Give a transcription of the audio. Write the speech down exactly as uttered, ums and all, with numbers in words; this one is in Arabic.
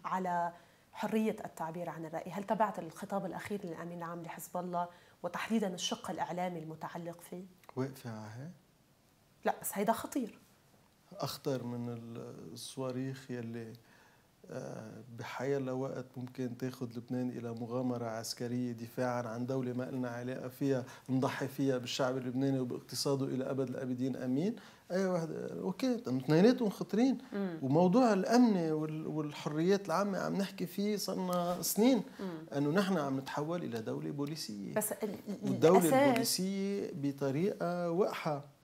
على حرية التعبير عن الرأي. هل تابعت الخطاب الأخير للأمين العام لحزب الله وتحديدا الشق الإعلامي المتعلق فيه؟ واقفة على هيك؟ لا بس هيدا خطير، أخطر من الصواريخ يلي بحيالله وقت ممكن تاخذ لبنان إلى مغامرة عسكرية دفاعا عن دولة ما لنا علاقة فيها، نضحي فيها بالشعب اللبناني وباقتصاده إلى أبد الآبدين أمين. أي واحد أوكي، اثنيناتهم خطرين. مم. وموضوع الأمن والحريات العامة عم نحكي فيه صرنا سنين، مم. أنه نحن عم نتحول إلى دولة بوليسية، بس والدولة البوليسية بطريقة وقحة.